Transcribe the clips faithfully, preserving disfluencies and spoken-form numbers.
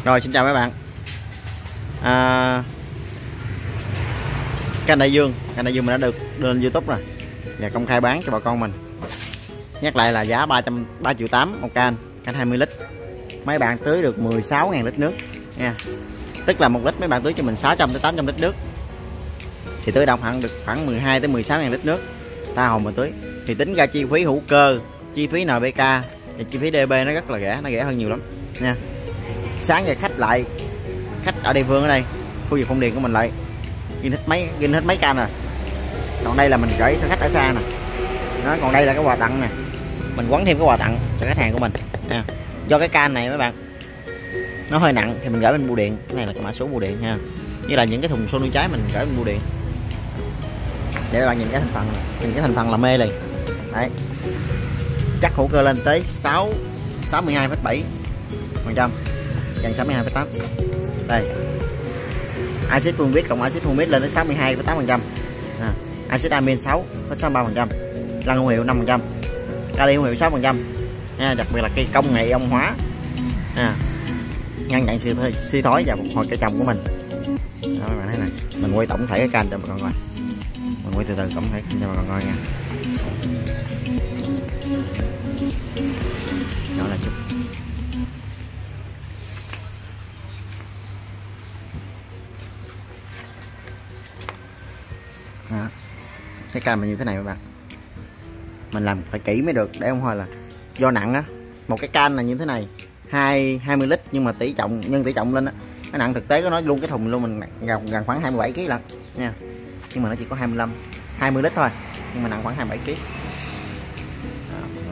Rồi xin chào mấy bạn. à, Kênh Đại Dương, kênh Đại Dương mình đã được đưa lên YouTube rồi và công khai bán cho bà con mình. Nhắc lại là giá ba trăm ba triệu tám một can, can hai mươi lít. Mấy bạn tưới được mười sáu nghìn lít nước nha. Tức là một lít mấy bạn tưới cho mình sáu trăm tới tám trăm lít nước. Thì tưới đồng hạn được khoảng mười hai tới mười sáu nghìn lít nước. Ta hồng mà tưới. Thì tính ra chi phí hữu cơ, chi phí en pê ca và chi phí đê pê nó rất là rẻ, nó rẻ hơn nhiều lắm nha. Sáng giờ khách lại, khách ở địa phương ở đây, khu vực Phong Điền của mình lại ghi hết mấy ghi hết mấy can rồi. Còn đây là mình gửi cho khách ở xa nè. Đó, còn đây là cái quà tặng nè. Mình quấn thêm cái quà tặng cho khách hàng của mình nha. Do cái can này mấy bạn nó hơi nặng thì mình gửi bên bưu điện. Cái này là cái mã số bưu điện nha. Như là những cái thùng xô nuôi trái mình gửi bên bưu điện. Để các bạn nhìn cái thành phần, nhìn cái thành phần là mê liền. Đấy. Chắc hữu cơ lên tới sáu sáu mươi hai phẩy bảy phần trăm, gần sáu mươi hai phẩy tám. Đây. Axit fulvic cộng axit humic lên tới sáu mươi hai phẩy tám phần trăm. À, axit amin sáu phẩy sáu mươi ba phần trăm, lân hữu hiệu năm phần trăm, kali hữu hiệu sáu phần trăm. À, đặc biệt là cái công nghệ ion hóa. À, ngăn chặn suy, suy thoái và phục hồi cây trồng của mình. Đó, các bạn thấy này, mình quay tổng thể cái can cho bà con coi. Mình quay từ từ tổng thể cho bà con coi nha. Đó là chút. Đó. Cái can mình như thế này các bạn, mình làm phải kỹ mới được, để không thôi là do nặng á. Một cái can là như thế này hai hai mươi lít, nhưng mà tỷ trọng nhân tỷ trọng lên á, nó nặng thực tế có nói luôn cái thùng luôn mình gần, gần khoảng hai mươi bảy ki lô lận nha, nhưng mà nó chỉ có hai mươi lăm hai mươi lít thôi, nhưng mà nặng khoảng hai mươi bảy ki lô.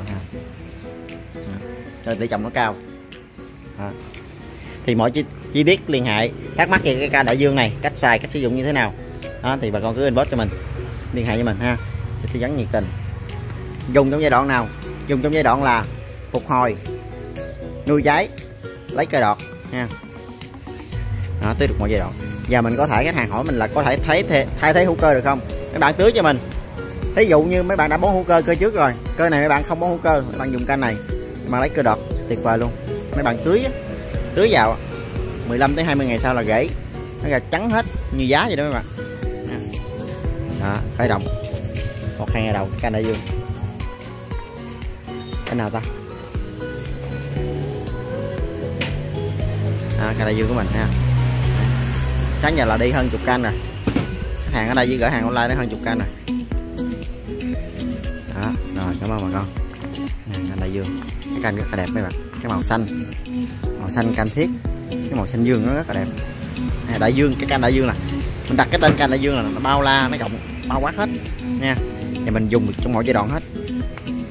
Rồi tỷ trọng nó cao. Đó. Thì mọi chi, chi tiết liên hệ thắc mắc về cái can Đại Dương này, cách xài, cách sử dụng như thế nào đó, thì bà con cứ inbox cho mình, liên hệ với mình ha, thì tư vấn nhiệt tình. Dùng trong giai đoạn nào? Dùng trong giai đoạn là phục hồi, nuôi trái, lấy cây đọt nha. Đó, tưới được mọi giai đoạn. Và mình có thể, khách hàng hỏi mình là có thể thay thế, thay thế hữu cơ được không? Mấy bạn tưới cho mình. Ví dụ như mấy bạn đã bón hữu cơ cơ trước rồi, cơ này mấy bạn không bón hữu cơ, mấy bạn dùng kênh này, mấy bạn lấy cây đọt, tuyệt vời luôn. Mấy bạn tưới tưới vào mười lăm tới hai mươi ngày sau là rễ nó ra trắng hết như giá vậy đó mấy bạn. Đó, khởi động một hai ngày đầu kênh Đại Dương. Cái nào ta? À, kênh Đại Dương của mình ha. Sáng giờ là đi hơn chục can rồi. Hàng ở đây với gửi hàng online đã hơn chục can rồi. Đó, rồi cảm ơn bà con. Kênh Đại Dương, cái kênh rất là đẹp mấy bạn. Cái màu xanh, màu xanh canh thiết, cái màu xanh dương nó rất là đẹp. À, Đại Dương, cái kênh Đại Dương là mình đặt cái tên kênh Đại Dương là nó bao la, nó rộng, bao quát hết nha. Thì mình dùng được trong mọi giai đoạn hết.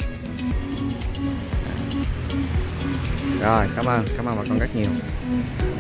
Rồi, cảm ơn, cảm ơn bà con rất nhiều.